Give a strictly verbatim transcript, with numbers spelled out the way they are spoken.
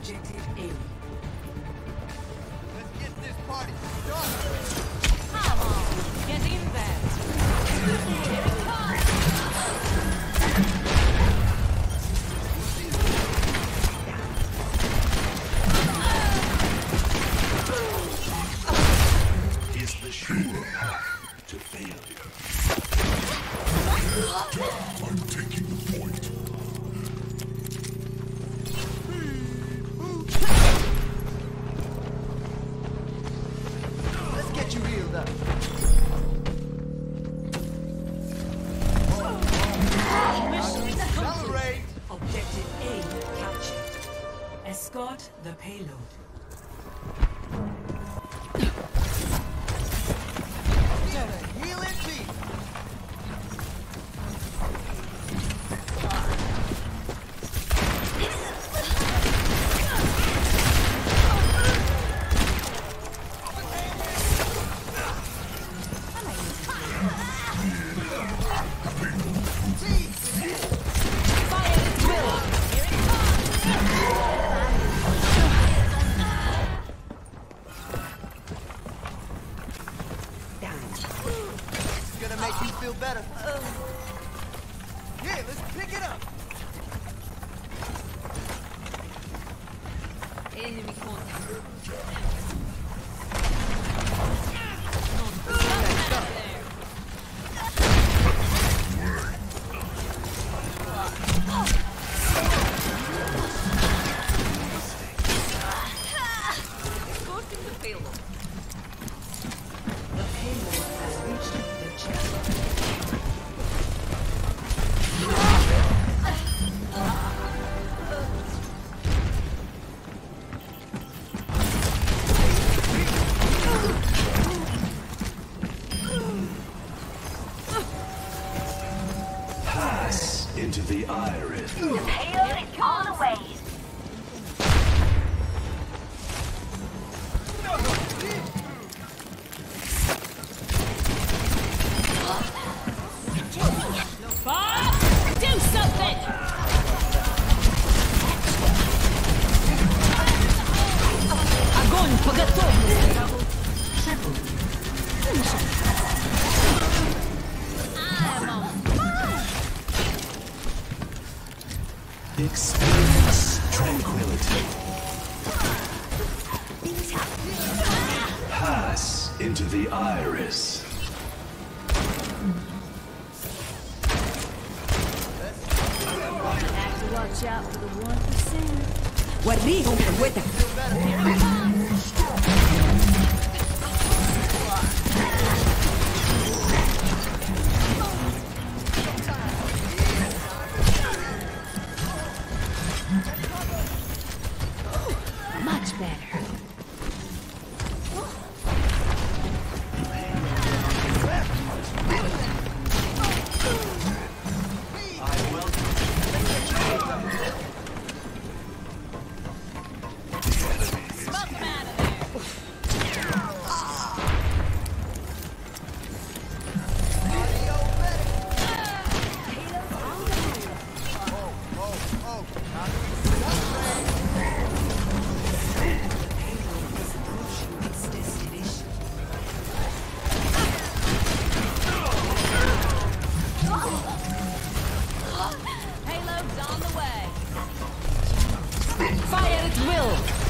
Objective A. Let's get this party started. Come on, get in there. Is the sure path to failure. I'm taking the point. Let's get you healed up. Accelerate. Objective A captured. Escort the payload. Heal it deep. Gonna make you feel better. Here, let's pick it up. Enemy contact. Escorting the payload. The payload has reached the chest. Pass into the iris. The payload is on the way. Bob, do something! Огонь по готовности! I'm on fire! Experience tranquility. Pass into the iris. Have to watch out for the one percent. وريهم قوتك. Much better. Smoke him out of there. Payload's on the way. Fire at will.